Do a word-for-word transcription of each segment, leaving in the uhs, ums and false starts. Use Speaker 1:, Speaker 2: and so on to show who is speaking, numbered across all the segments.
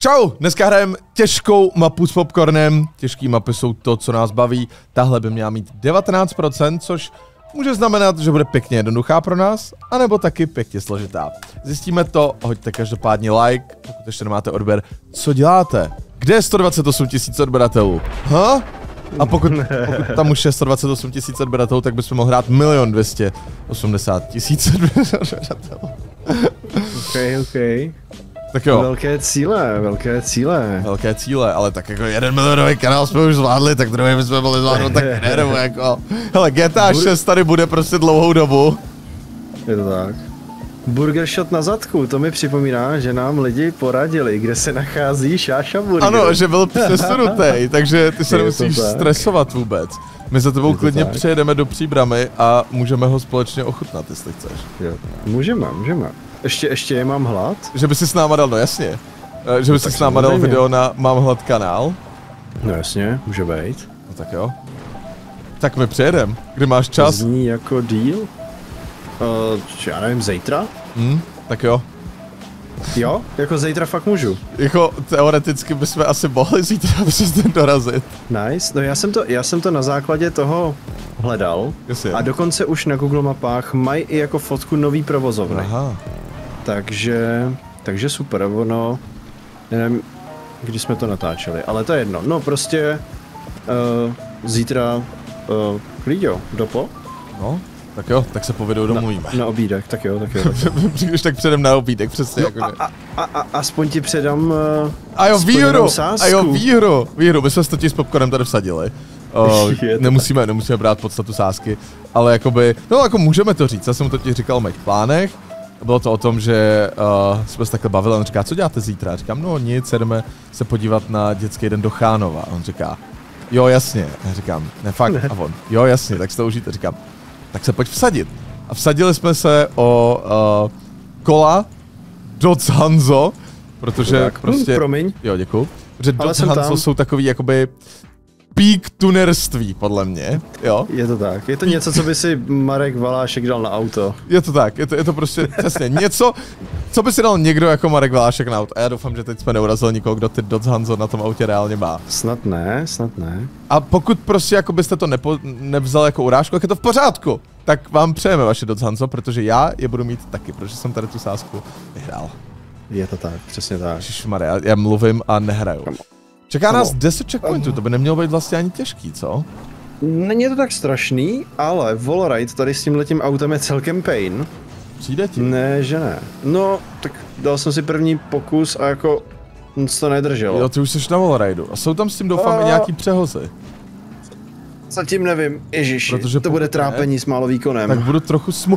Speaker 1: Čau, dneska hrajeme těžkou mapu s popcornem. Těžké mapy jsou to, co nás baví. Tahle by měla mít devatenáct procent, což může znamenat, že bude pěkně jednoduchá pro nás, anebo taky pěkně složitá. Zjistíme to, hoďte každopádně like, pokud ještě nemáte odběr. Co děláte? Kde je sto dvacet osm tisíc odběratelů? Ha? A pokud, pokud tam už je sto dvacet osm tisíc odběratelů, tak bychom mohli hrát milion dvě osmdesát tisíc odběratelů.
Speaker 2: OK, OK.
Speaker 1: Tak jo.
Speaker 2: Velké cíle, velké cíle.
Speaker 1: Velké cíle, ale tak jako jeden milionový kanál jsme už zvládli, tak druhý bychom mohli zvládnout tak nebo jako. Hele, G T A šest tady bude prostě dlouhou dobu.
Speaker 2: Je to tak. Burger Shot na zadku, to mi připomíná, že nám lidi poradili, kde se nachází Šáša Burger.
Speaker 1: Ano, že byl přesunutý, takže ty se nemusíš stresovat vůbec. My za tebou klidně tak. Přijedeme do Příbramy a můžeme ho společně ochutnat, jestli chceš.
Speaker 2: Jo. Můžeme, můžeme. Ještě, ještě je mám hlad?
Speaker 1: Že by si s náma dal, no jasně. Že by no, si s náma dal video na Mám hlad kanál.
Speaker 2: No jasně, může být.
Speaker 1: No tak jo. Tak my přijedem, kdy máš čas.
Speaker 2: Zní jako deal? Uh, já nevím, zítra?
Speaker 1: Hmm, tak jo.
Speaker 2: Jo? Jako zítra fakt můžu.
Speaker 1: Jako teoreticky bychom asi mohli zítra přes den dorazit.
Speaker 2: Nice, no já jsem to, já jsem to na základě toho hledal.
Speaker 1: Jasně.
Speaker 2: A dokonce už na Google mapách mají i jako fotku nový provozovny.
Speaker 1: Aha.
Speaker 2: Takže, takže super, ono, nevím, kdy jsme to natáčeli, ale to je jedno. No prostě uh, zítra, uh, Líďo, dopo?
Speaker 1: No, tak jo, tak se po videu domluvíme.
Speaker 2: Na, na obídek, tak jo, tak jo.
Speaker 1: Přijdeš tak předem na obídek, přesně.
Speaker 2: No,
Speaker 1: jako
Speaker 2: a, a, a, aspoň ti předám uh,
Speaker 1: A jo, výhru, a jo, výhru, výhru, my jsme totiž s popcornem tady vsadili. Uh, nemusíme, nemusíme brát podstatu sázky, ale jakoby, no jako můžeme to říct, já jsem to ti říkal v mých plánech. Bylo to o tom, že uh, jsme se takhle bavili, on říká, co děláte zítra? Já říkám, no nic, jdeme se podívat na dětský den do Chánova. A on říká, jo jasně, já říkám, ne fakt, a on, jo jasně, tak si to užijte, říkám, tak se pojď vsadit. A vsadili jsme se o uh, kola Dodge Hanzo, protože
Speaker 2: tak,
Speaker 1: prostě,
Speaker 2: hm, promiň.
Speaker 1: Jo děkuju, protože Dodge Hanzo tam. Jsou takový jakoby peak tunerství, podle mě, jo.
Speaker 2: Je to tak, je to něco, co by si Marek Valášek dal na auto.
Speaker 1: Je to tak, je to, je to prostě přesně něco, co by si dal někdo jako Marek Valášek na auto. A já doufám, že teď jsme neurazili nikoho, kdo ty Dodge Hanzo na tom autě reálně má.
Speaker 2: Snad ne, snad ne.
Speaker 1: A pokud prostě jako byste to nepo, nevzal jako urážku, tak je to v pořádku. Tak vám přejeme vaše Dodge Hanzo, protože já je budu mít taky, protože jsem tady tu sázku vyhrál.
Speaker 2: Je to tak, přesně tak.
Speaker 1: Ježišmarja, já, já mluvím a nehraju. Čeká nás deset checkpointů, to by nemělo být vlastně ani těžký, co?
Speaker 2: Není to tak strašný, ale Wallride tady s tímhletím autem je celkem pain.
Speaker 1: Přijde ti?
Speaker 2: Ne, že ne. No, tak dal jsem si první pokus a jako nic to nedrželo.
Speaker 1: Jo, ty už jsi na Wallrideu. A jsou tam s tím doufám a... nějaký přehozy.
Speaker 2: Zatím nevím, ježiši,
Speaker 1: protože
Speaker 2: to bude trápení ne, s málo výkonem.
Speaker 1: Tak budu trochu smu...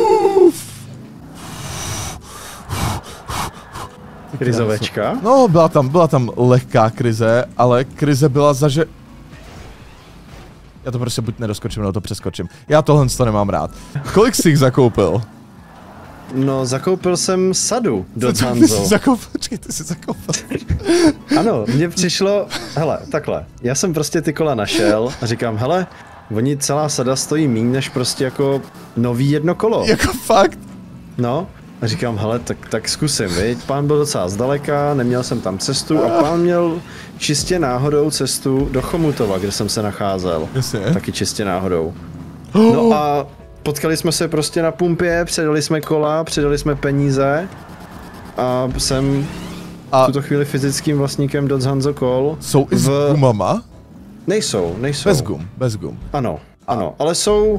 Speaker 2: Krizovečka?
Speaker 1: No, byla tam, byla tam lehká krize, ale krize byla za že... Já to prostě buď nedoskočím, nebo to přeskočím. Já tohle to nemám rád. Kolik jsi jich zakoupil?
Speaker 2: No, zakoupil jsem sadu do Hanzo.
Speaker 1: Ty jsi zakoupil, počkej, ty jsi zakoupil.
Speaker 2: Ano, mně přišlo, hele, takhle, já jsem prostě ty kola našel a říkám, hele, oni celá sada stojí míň než prostě jako nový jedno kolo.
Speaker 1: Jako fakt?
Speaker 2: No. A říkám, hele, tak, tak zkusím, viď? Pán byl docela zdaleka, neměl jsem tam cestu a pán měl čistě náhodou cestu do Chomutova, kde jsem se nacházel.
Speaker 1: Jasně.
Speaker 2: Taky čistě náhodou. No a potkali jsme se prostě na pumpě, předali jsme kola, předali jsme peníze a jsem a v tuto chvíli fyzickým vlastníkem Dodge Hanzo kol.
Speaker 1: Jsou i s v... gumama?
Speaker 2: Nejsou, nejsou.
Speaker 1: Bez gum, bez gum.
Speaker 2: Ano, ano, ale jsou...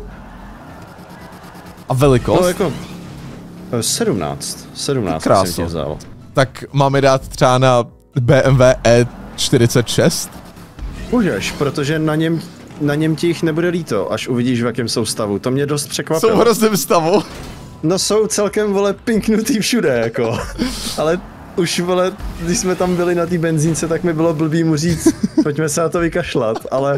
Speaker 1: A velikost?
Speaker 2: No jako... sedmnáct. sedmnáct jsem tě vzal.
Speaker 1: Tak máme dát třeba na B M W E čtyřicet šest?
Speaker 2: Můžeš, protože na něm, na něm ti jich nebude líto, až uvidíš, v jakém jsou stavu. To mě dost překvapilo.
Speaker 1: Jsou v hrozném stavu?
Speaker 2: No jsou celkem, vole, pinknutý všude, jako. Ale už, vole, když jsme tam byli na té benzínce, tak mi bylo blbý mu říct, pojďme se na to vykašlat, ale...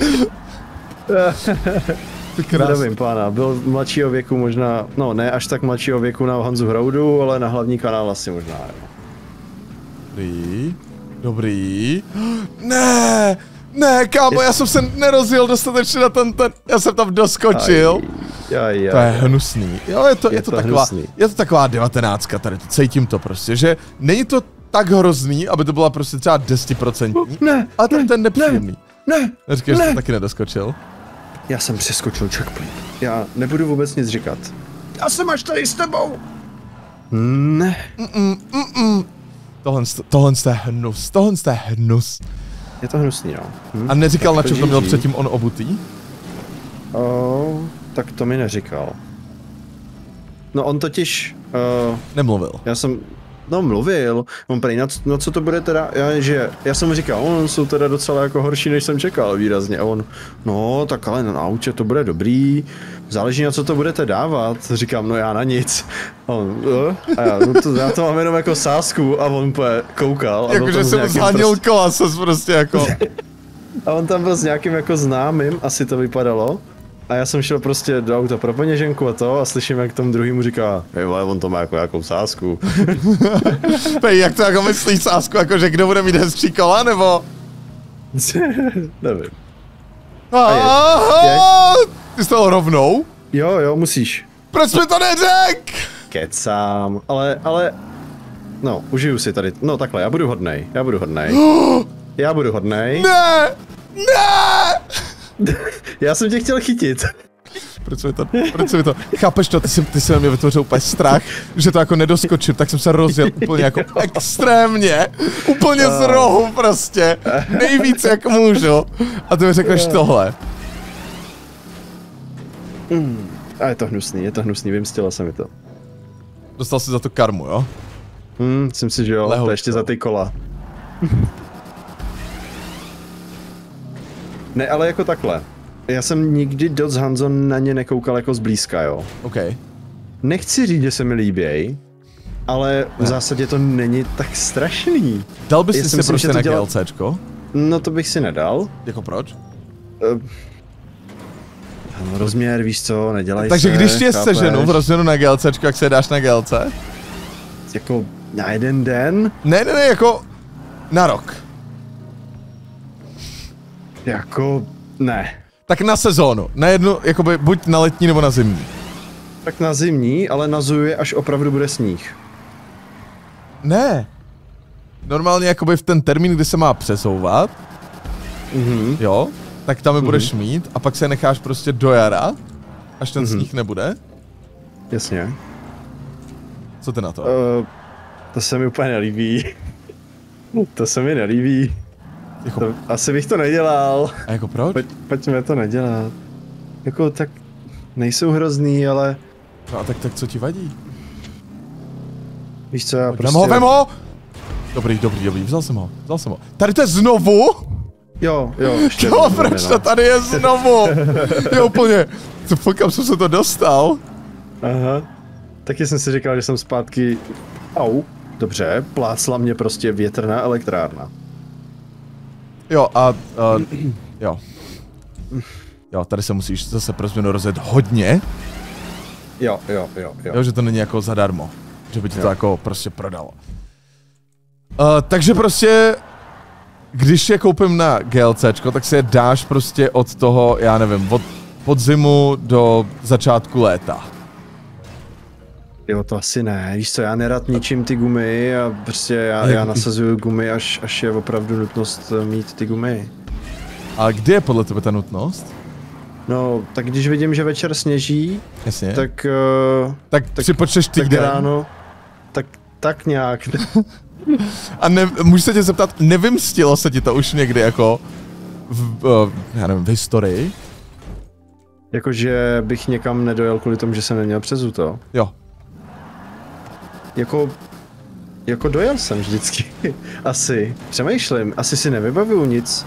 Speaker 2: Zdravím pána, byl mladšího věku možná, no ne až tak mladšího věku na Hanzu Hroudu, ale na hlavní kanál asi možná.
Speaker 1: Dobrý, dobrý. Ne, ne, kámo, já jsem se nerozjel dostatečně na ten, ten, já jsem tam doskočil.
Speaker 2: Aj, aj, aj,
Speaker 1: to je hnusný. Jo, je to, je, je to,
Speaker 2: to
Speaker 1: taková,
Speaker 2: hnusný.
Speaker 1: je to taková devatenáctka tady, cítím to prostě, že není to tak hrozný, aby to byla prostě třeba desetiprocentní.
Speaker 2: Ne,
Speaker 1: ale ten, ten nepříjemný.
Speaker 2: Ne, ne,
Speaker 1: Říkáš, že jsi taky nedoskočil?
Speaker 2: Já jsem přeskočil checkpoint. Já nebudu vůbec nic říkat. Já jsem až tady s tebou. Ne.
Speaker 1: Mm-mm, mm-mm. Tohle, tohle je hnus, tohle je hnus.
Speaker 2: Je to hnusný, no. Hm?
Speaker 1: A neříkal, na čem to měl předtím on obutý?
Speaker 2: Oh, tak to mi neříkal. No on totiž... Uh,
Speaker 1: Nemluvil.
Speaker 2: Já jsem... No mluvil, on prý, na, na co to bude teda, já, že, já jsem mu říkal, on jsou teda docela jako horší, než jsem čekal výrazně, a on, no tak ale na auče to bude dobrý, záleží na co to budete dávat, říkám, no já na nic, a on, no, a já, no to, já to mám jenom jako sázku, a on úplně koukal.
Speaker 1: Jakože jsem zháněl prostě... kola, ses prostě jako.
Speaker 2: A on tam byl s nějakým jako známým, asi to vypadalo. A já jsem šel prostě do auta pro peněženku a to a slyším, jak tomu druhýmu říká, hej vole, on to má jako nějakou sázku.
Speaker 1: Pej, jak to jako myslí sázku, jako že kdo bude mít hezčí kola, nebo?
Speaker 2: Nevím.
Speaker 1: Aha, ty jsi to rovnou?
Speaker 2: Jo, jo, musíš.
Speaker 1: Proč mi to neřek?
Speaker 2: Kecám, ale, ale, no, užiju si tady, no takhle, já budu hodnej, já budu hodnej. Já budu hodnej.
Speaker 1: Ne, ne!
Speaker 2: Já jsem tě chtěl chytit.
Speaker 1: Proč mi to, proč mi to, chápeš to, ty jsi, ty jsi na mě vytvořil úplně strach, že to jako nedoskočím, tak jsem se rozjel úplně jako extrémně, úplně z rohu prostě, nejvíc jak můžu, a ty mi řekneš tohle.
Speaker 2: Mm, a je to hnusný, je to hnusný, vymstila se mi to.
Speaker 1: Dostal jsi za to karmu, jo?
Speaker 2: Hmm, myslím si, že jo, Leho, to ještě za ty kola. Ne, ale jako takhle. Já jsem nikdy Dodge Hanzo na ně nekoukal jako zblízka, jo.
Speaker 1: OK.
Speaker 2: Nechci říct, že se mi líběj, ale v ne. zásadě to není tak strašný.
Speaker 1: Dal bys si si prostě na dělal... GLCčko?
Speaker 2: No to bych si nedal.
Speaker 1: Jako proč?
Speaker 2: Uh, no, rozměr, víš co, nedělaj
Speaker 1: Takže
Speaker 2: se,
Speaker 1: když tě
Speaker 2: chápeš?
Speaker 1: seženu v rozměru na GLCčko, jak se dáš na G L C?
Speaker 2: Jako na jeden den?
Speaker 1: Ne, ne, ne, jako na rok.
Speaker 2: Jako, ne.
Speaker 1: Tak na sezónu, na jednu, jakoby buď na letní nebo na zimní.
Speaker 2: Tak na zimní, ale na zuje, až opravdu bude sníh.
Speaker 1: Ne. Normálně jakoby v ten termín, kdy se má přesouvat,
Speaker 2: mhm.
Speaker 1: jo, tak tam je
Speaker 2: mhm.
Speaker 1: budeš mít a pak se necháš prostě do jara, až ten mhm. sníh nebude.
Speaker 2: Jasně.
Speaker 1: Co ty na to?
Speaker 2: Uh, to se mi úplně nelíbí. To se mi nelíbí.
Speaker 1: Jako...
Speaker 2: To, asi bych to nedělal.
Speaker 1: A jako proč?
Speaker 2: Pojď, pojďme to nedělat. Jako tak nejsou hrozný, ale...
Speaker 1: No a tak, tak co ti vadí?
Speaker 2: Víš co, já
Speaker 1: Pojď,
Speaker 2: prostě...
Speaker 1: Vem ho, vem ho! Dobrý, dobrý, dobrý, vzal jsem ho, vzal jsem ho. Tady to je znovu?
Speaker 2: Jo, jo, ještě.
Speaker 1: Jo, proč to tady je znovu? Jo, úplně. Co fuck, kam jsem se to dostal?
Speaker 2: Aha. Taky jsem si říkal, že jsem zpátky... Au, dobře, plácla mě prostě větrná elektrárna.
Speaker 1: Jo, a... Uh, jo. Jo, tady se musíš zase pro změnu rozjet hodně.
Speaker 2: Jo, jo, jo, jo.
Speaker 1: Jo, že to není jako zadarmo. Že by ti jo. to jako prostě prodalo. Uh, takže prostě... Když je koupím na GLCčko, tak si je dáš prostě od toho, já nevím, od podzimu do začátku léta.
Speaker 2: Jo, to asi ne, víš co, já nerad ničím ty gumy a prostě já, já nasazuju gumy, až, až je opravdu nutnost mít ty gumy.
Speaker 1: A kdy je podle tebe ta nutnost?
Speaker 2: No, tak když vidím, že večer sněží,
Speaker 1: jasně.
Speaker 2: tak... Uh,
Speaker 1: tak, tak si počteš týden.
Speaker 2: Tak ráno, tak, tak nějak.
Speaker 1: A ne, můžu se tě zeptat, nevymstilo se ti to už někdy jako v, uh, já nevím, v historii?
Speaker 2: Jakože bych někam nedojel kvůli tomu, že jsem neměl přezuto?
Speaker 1: Jo.
Speaker 2: Jako, jako dojel jsem vždycky, asi, přemýšlím, asi si nevybavuju nic.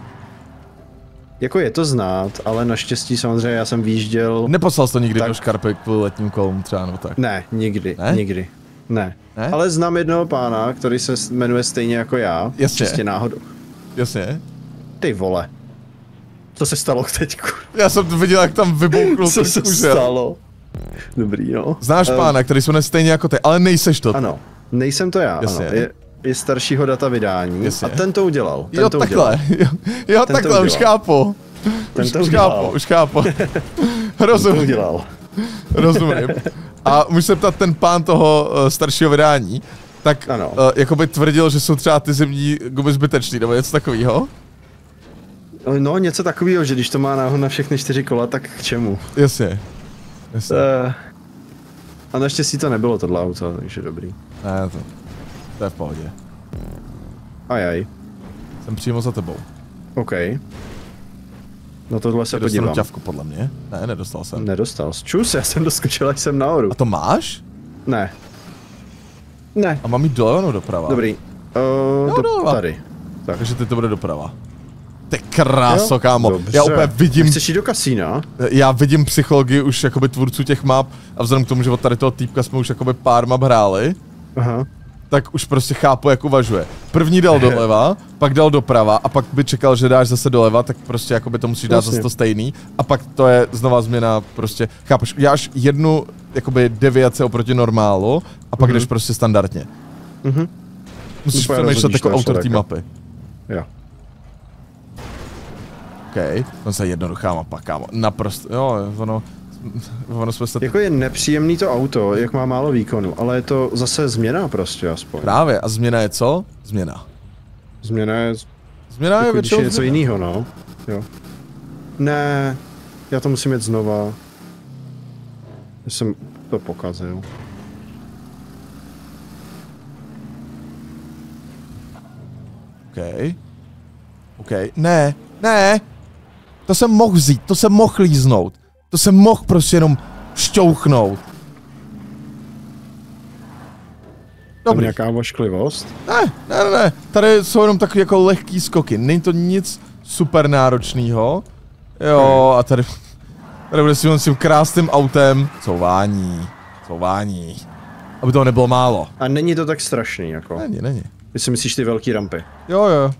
Speaker 2: Jako je to znát, ale naštěstí samozřejmě já jsem výjížděl...
Speaker 1: Neposlal jsi to nikdy tak... do škarpy kvůli letním kolům třeba, no tak?
Speaker 2: Ne, nikdy,
Speaker 1: ne?
Speaker 2: nikdy, ne.
Speaker 1: ne.
Speaker 2: Ale znám jednoho pána, který se jmenuje stejně jako já,
Speaker 1: jasně.
Speaker 2: čistě náhodou.
Speaker 1: Jasně.
Speaker 2: Ty vole. Co se stalo teďku?
Speaker 1: Já jsem to viděl, jak tam vybouknul.
Speaker 2: Co se
Speaker 1: kužel.
Speaker 2: stalo? Dobrý, no.
Speaker 1: Znáš um, pána, který se jmenuje stejně jako ty, ale nejseš to.
Speaker 2: Ano, nejsem to já,
Speaker 1: jasně.
Speaker 2: ano. Je, je staršího data vydání
Speaker 1: jasně.
Speaker 2: a ten to udělal. Ten
Speaker 1: jo,
Speaker 2: to
Speaker 1: takhle,
Speaker 2: udělal.
Speaker 1: jo, jo
Speaker 2: ten
Speaker 1: takhle, už chápu.
Speaker 2: Ten
Speaker 1: už,
Speaker 2: to
Speaker 1: už
Speaker 2: udělal.
Speaker 1: chápu, už chápu. Rozumím.
Speaker 2: To udělal.
Speaker 1: Rozumím. A můžu se ptat ten pán toho uh, staršího vydání, tak uh, jakoby tvrdil, že jsou třeba ty zimní gumy zbytečný, nebo něco takového?
Speaker 2: No, něco takového, že když to má náhod na všechny čtyři kola, tak k čemu?
Speaker 1: Jasně. Jasně.
Speaker 2: Uh, a naštěstí to nebylo tohle auto, takže dobrý.
Speaker 1: Ne, to, to je v pohodě.
Speaker 2: Ajaj.
Speaker 1: Jsem přímo za tebou.
Speaker 2: OK. No tohle se podívám.
Speaker 1: Dostanu ťavku podle mě? Ne, nedostal jsem.
Speaker 2: Nedostal. Čus, já jsem doskočil, až jsem nahoru.
Speaker 1: A to máš?
Speaker 2: Ne. Ne.
Speaker 1: A mám jít doleva nebo doprava?
Speaker 2: Dobrý. Uh,
Speaker 1: no,
Speaker 2: do,
Speaker 1: doleva.
Speaker 2: Tady. Tak.
Speaker 1: Takže teď to bude doprava. Ty kráso, kámo.
Speaker 2: Dobře.
Speaker 1: Já úplně vidím...
Speaker 2: Chceš jít do kasína?
Speaker 1: Já vidím psychologii už jakoby tvůrců těch map a vzhledem k tomu, že od tady toho týpka jsme už jakoby pár map hráli.
Speaker 2: Aha.
Speaker 1: Tak už prostě chápu, jak uvažuje. První dal doleva, pak dal doprava a pak by čekal, že dáš zase doleva, tak prostě jakoby to musíš dát vlastně zase to stejný. A pak to je znova změna, prostě, chápeš, uděláš jednu jakoby deviace oproti normálu a pak mm-hmm. jdeš prostě standardně.
Speaker 2: Mhm.
Speaker 1: Musíš přemýšlet jako autor té mapy.
Speaker 2: Jo.
Speaker 1: OK, to je jednoduchá mapa, kámo, naprosto, jo, ono... Ono jsme se...
Speaker 2: Jako je nepříjemný to auto, jak má málo výkonu, ale je to zase změna prostě aspoň.
Speaker 1: Právě, a změna je co? Změna.
Speaker 2: Změna je...
Speaker 1: Změna je
Speaker 2: jako
Speaker 1: většinou
Speaker 2: něco jiného, no. Jo. Ne, já to musím jet znova. Já jsem to pokazil.
Speaker 1: OK. OK, ne, ne! To jsem mohl vzít, to jsem mohl líznout. To jsem mohl prostě jenom šťouchnout.
Speaker 2: Dobrý. Nějaká vošklivost?
Speaker 1: Ne, ne, ne, ne. Tady jsou jenom takový jako lehký skoky. Není to nic super náročného. Jo, hmm. a tady... Tady bude si s tím krásným autem. Couvání. Couvání. Aby toho nebylo málo.
Speaker 2: A není to tak strašný, jako?
Speaker 1: Není, není.
Speaker 2: Ty si myslíš ty velký rampy?
Speaker 1: Jo, jo.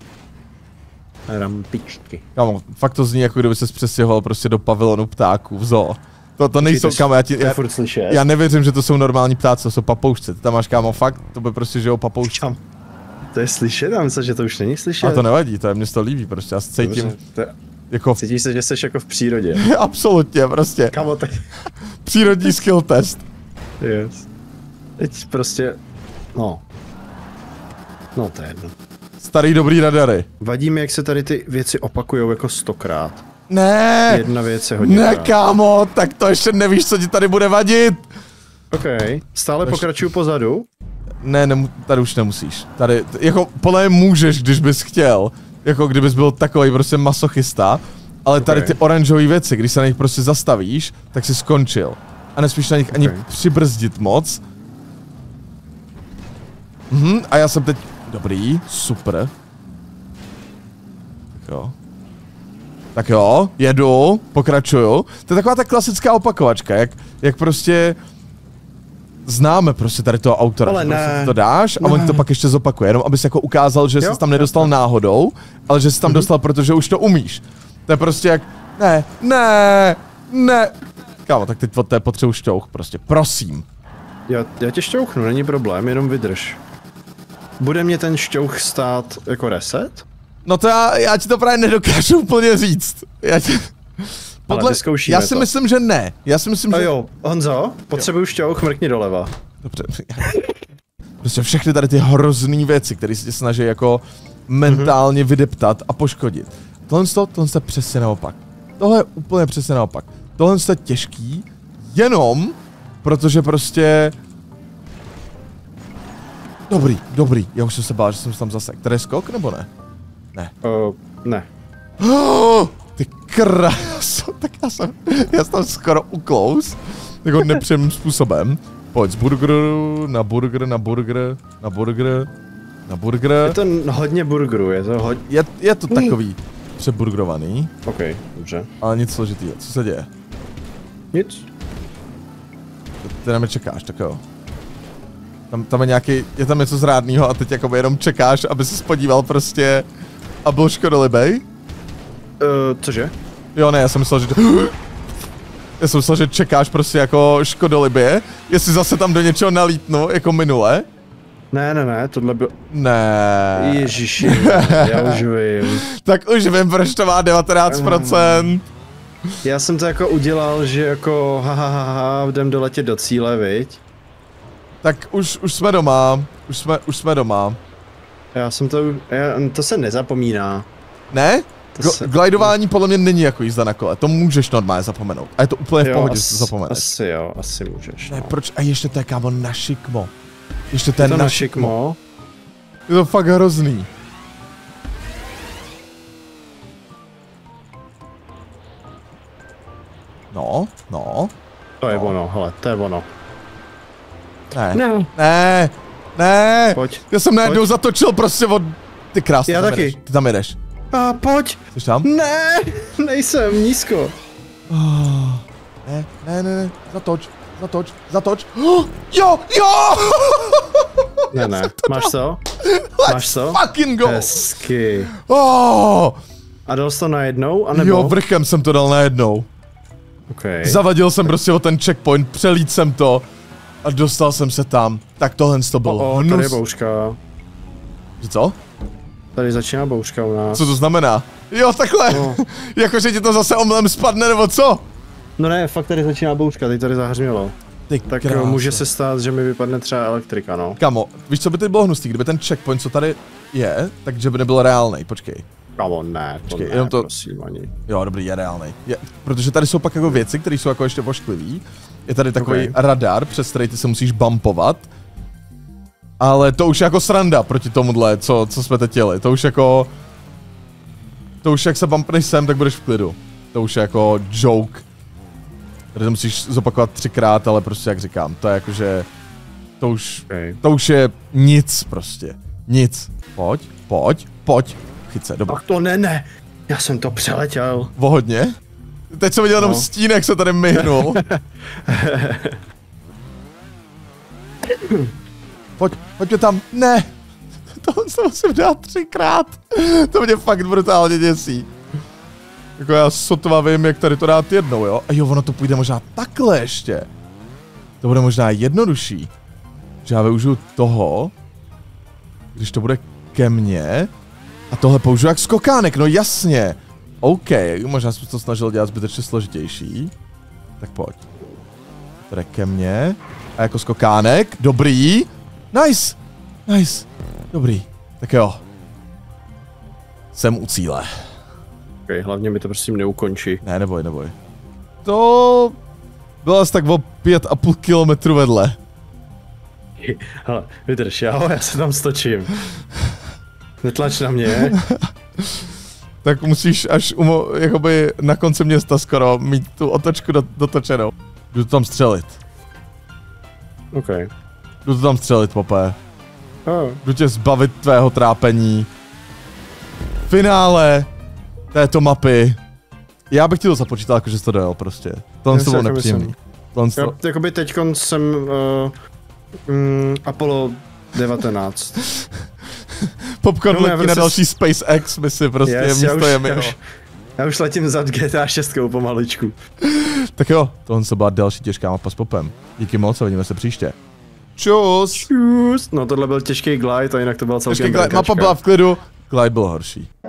Speaker 2: Rampičky.
Speaker 1: Kámo, fakt to zní, jako kdyby ses přestěhoval prostě do pavilonu ptáků v zoo. To, to nejsou, kámo, já ti, já, já nevěřím, že to jsou normální ptáci, to jsou papoušci. Ty tam máš, kámo, fakt, to by prostě žijou papoušci.
Speaker 2: To je slyšet, já myslím, že to už není slyšet.
Speaker 1: A to nevadí, to je, mně to líbí, prostě, já se cítím,
Speaker 2: Dobře, to je,
Speaker 1: jako...
Speaker 2: Cítíš se, že jsi jako v přírodě.
Speaker 1: Absolutně, prostě.
Speaker 2: Kámo, tak...
Speaker 1: Přírodní skill test.
Speaker 2: Yes. Teď prostě, no. No to je jedno.
Speaker 1: Starý dobrý radary.
Speaker 2: Vadí mi, jak se tady ty věci opakujou jako stokrát.
Speaker 1: Ne.
Speaker 2: Jedna věc je hodně
Speaker 1: Ne, krát. Kámo, tak to ještě nevíš, co ti tady bude vadit.
Speaker 2: OK, stále Než... pokračuju pozadu?
Speaker 1: Ne, nemu, tady už nemusíš. Tady, jako, podle mě můžeš, když bys chtěl. Jako kdybys byl takový prostě masochista. Ale tady okay. ty oranžové věci, když se na nich prostě zastavíš, tak jsi skončil. A nesmíš na nich okay. ani přibrzdit moc. Mhm, a já jsem teď... Dobrý, super. Tak jo. Tak jo, jedu, pokračuju. To je taková ta klasická opakovačka, jak, jak prostě... Známe prostě tady toho autora, ale že prostě to dáš a ne. on to pak ještě zopakuje, jenom abys jako ukázal, že jo? jsi tam nedostal náhodou, ale že jsi tam mm-hmm. dostal, protože už to umíš. To je prostě jak, ne, ne, ne. Kámo, tak teď od té potřebuji šťouch prostě, prosím.
Speaker 2: Já, já tě šťouchnu, není problém, jenom vydrž. Bude mě ten šťouch stát jako reset?
Speaker 1: No to já, já ti to právě nedokážu úplně říct. Já ti... Podle, já si to. myslím, že ne. Já si myslím,
Speaker 2: a
Speaker 1: že...
Speaker 2: jo, Honzo, potřebuju šťouch, mrkni doleva. Dobře.
Speaker 1: Prostě všechny tady ty hrozný věci, které se tě snaží jako mentálně mm-hmm. vydeptat a poškodit. Tohle to, tohle je přesně naopak. Tohle je úplně přesně naopak. Tohle je těžký, jenom protože prostě... Dobrý, dobrý. Já už jsem se bál, že jsem se tam zasek. Tady je skok, nebo ne? Ne.
Speaker 2: Uh, ne.
Speaker 1: Oh, ty kráso, tak já jsem, já jsem tam skoro uklous. Jako nepříjemným způsobem. Pojď z burgeru na burger, na burger, na burger, na burger.
Speaker 2: Je to hodně burgerů, je to hodně...
Speaker 1: Je, je to takový přeburgerovaný.
Speaker 2: OK, dobře.
Speaker 1: Ale nic složitýho. Co se děje?
Speaker 2: Nic.
Speaker 1: Ty na mě čekáš, tak jo. Tam, tam je nějaký, je tam něco zrádného a teď jako jenom čekáš, aby se podíval prostě a byl škodolibej.
Speaker 2: Uh, cože?
Speaker 1: Jo, ne, já jsem myslel, že... Já jsem myslel, že čekáš prostě jako škodolibě, jestli zase tam do něčeho nalítnu, jako minule.
Speaker 2: Ne, ne, ne, tohle bylo...
Speaker 1: Ne.
Speaker 2: Ježiši, já už vím.
Speaker 1: Tak už vím, proč to má devatenáct procent.
Speaker 2: Já jsem to jako udělal, že jako ha, ha, ha, ha jdem doletět do cíle, viď?
Speaker 1: Tak už, už jsme doma, už jsme, už jsme doma.
Speaker 2: Já jsem to, já, to se nezapomíná.
Speaker 1: Ne? Se... Glidování podle mě není jako jízda na kole, to můžeš normálně zapomenout. A je to úplně
Speaker 2: jo,
Speaker 1: v pohodě,
Speaker 2: as,
Speaker 1: to zapomeneš.
Speaker 2: Asi jo, asi můžeš.
Speaker 1: Ne,
Speaker 2: no.
Speaker 1: proč? A ještě to je, kámo, na šikmo. Ještě to je,
Speaker 2: je to
Speaker 1: na,
Speaker 2: na
Speaker 1: šikmo.
Speaker 2: šikmo.
Speaker 1: Je to fakt hrozný. No, no.
Speaker 2: To je
Speaker 1: no.
Speaker 2: ono, hele, to je ono.
Speaker 1: Ne,
Speaker 2: ne,
Speaker 1: ne, ne.
Speaker 2: Pojď.
Speaker 1: Já jsem najednou zatočil prostě od... Ty krásně,
Speaker 2: já
Speaker 1: tam
Speaker 2: taky.
Speaker 1: Jedeš. Ty tam jedeš.
Speaker 2: A pojď.
Speaker 1: Jsi tam?
Speaker 2: Ne, nejsem, nízko.
Speaker 1: Oh, ne, ne, ne, ne, zatoč, zatoč, zatoč. Oh, jo, jo!
Speaker 2: Ne, ne, to máš to? Máš to?
Speaker 1: Fucking go!
Speaker 2: Hezky.
Speaker 1: Oh!
Speaker 2: A dal jsi to najednou, anebo?
Speaker 1: Jo, vrchem jsem to dal najednou.
Speaker 2: Okay.
Speaker 1: Zavadil jsem prostě o ten checkpoint, přelít jsem to a dostal jsem se tam. Tak tohle to byl
Speaker 2: oh, oh, tady je bouřka.
Speaker 1: Že co?
Speaker 2: Tady začíná bouřka u nás.
Speaker 1: Co to znamená? Jo, takhle. No. Jakože ti to zase omylem spadne, nebo co?
Speaker 2: No ne, fakt tady začíná bouřka, teď tady zahřmělo.
Speaker 1: Ty
Speaker 2: tak
Speaker 1: krása.
Speaker 2: Může se stát, že mi vypadne třeba elektrika, no.
Speaker 1: Kamo, víš, co by teď bylo hnusný, kdyby ten checkpoint, co tady je, takže by nebyl reálnej, počkej.
Speaker 2: Kamo, ne, to
Speaker 1: počkej,
Speaker 2: ne,
Speaker 1: jenom to...
Speaker 2: prosím ani.
Speaker 1: Jo, dobrý, je reálnej. Je, protože tady jsou pak jako věci, které jsou jako ještě vošklivý. Je tady takový okay. radar, přes který ty se musíš bumpovat. Ale to už je jako sranda proti tomuhle, co, co jsme teď jeli. To už jako... To už jak se bumpneš sem, tak budeš v klidu. To už je jako joke. Tady to musíš zopakovat třikrát, ale prostě jak říkám, to je jakože... To už... Okay. To už je nic prostě. Nic. Pojď, pojď, pojď. Chyť se, dobrý.
Speaker 2: Ach to ne, ne. Já jsem to přeletěl.
Speaker 1: Vohodně? Teď jsem viděl jenom no. stín, jak se tady myhnul. Pojď, pojďme tam. Ne. To se musím dát třikrát. To mě fakt brutálně děsí. Jako já sotva vím, jak tady to dát jednou, jo? A jo, ono to půjde možná takhle ještě. To bude možná jednodušší. Že já využiju toho, když to bude ke mně. A tohle použiju jak skokánek, no jasně. OK, možná jsem to snažil dělat zbytečně složitější. Tak pojď. Tady ke mně. A jako skokánek, dobrý. Nice, nice, dobrý. Tak jo. Jsem u cíle.
Speaker 2: Okay, hlavně mi to prosím neukončí.
Speaker 1: Ne, neboj, neboj. To bylo asi tak o pět a půl kilometru vedle.
Speaker 2: Hele, vydrž, jo, já se tam stočím. Netlač na mě.
Speaker 1: Tak musíš až umo, jakoby na konci města skoro mít tu otočku do, dotočenou. Jdu to tam střelit.
Speaker 2: OK.
Speaker 1: Jdu to tam střelit, popé.
Speaker 2: Oh.
Speaker 1: Jdu tě zbavit tvého trápení. Finále této mapy. Já bych ti to započítal, jakože jsi to dojel prostě. Tohle to bylo nepříjemný.
Speaker 2: Já, jakoby teďkon jsem uh, mm, Apollo devatenáct.
Speaker 1: Popcorn no, letí prostě na další SpaceX misi prostě yes, místo je
Speaker 2: já, už, já už letím za G T A šest pomaličku.
Speaker 1: Tak jo, tohle se byla další těžká mapa s Popem. Díky moc a vidíme se příště. Čus!
Speaker 2: Čus! No tohle byl těžký glide a jinak to byla celkem
Speaker 1: glide, mapa byla v klidu, glide byl horší.